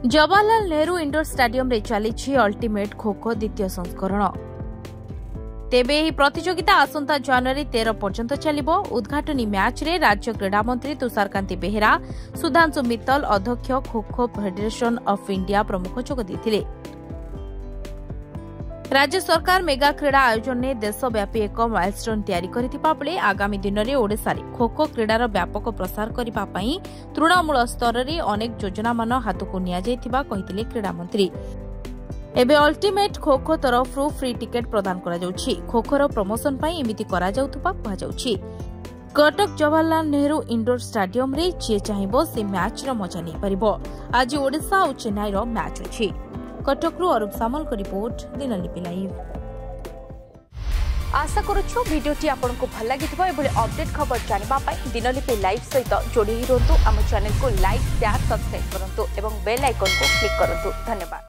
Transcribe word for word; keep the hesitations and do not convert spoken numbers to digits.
Jawaharlal Nehru indoor stadium रे चली ultimate kho kho द्वितीय संस्करण। तेबे यह प्रतियोगिता आसंता जनवरी तेरह पर्यंत चलिबो। उद्घाटनी मैच रे राज्य क्रीड़ा मंत्री तुषारकांति बेहेरा, सुधांशु मित्तल, अध्यक्ष kho kho federation of India प्रमुख जोग देथिले। राज्य सरकार मेगा क्रीड़ा आयोजन ने देशव्यापी एक माइलस्टोन तैयारी करथिबा बेले आगामी दिन में ओडिशा रे खो खो क्रीडार व्यापक प्रसार करबा पई तृणमूल स्तर रे अनेक योजना मान हाथ को निया जायथिबा कहिथिले क्रीड़ा मंत्री। एबे ultimate kho kho तरफरु free ticket प्रदान करा जाउछि। खो खोर प्रमोशन पई एमिति करा जाउथबा कहा जाउछि। कटक जवाहरलाल नेहरू इंडोर स्टेडियम रे जे चाहिबो से मैच रो मजा नै परिबो। आज ओडिशा और चेन्नई रो मैच अछि। कटकरू अरूप सामल को रिपोर्ट दिनलिपि लाइव। आशा करूछु वीडियोटी आपनको भल लागिथिबो। एभली अपडेट खबर जानिबा पई दिनलिपि लाइव सहित जोड़ी रहंतु। आम चैनल को लाइक शेयर सब्सक्राइब करंतु एवं बेल आइकन को क्लिक करंतु। धन्यवाद।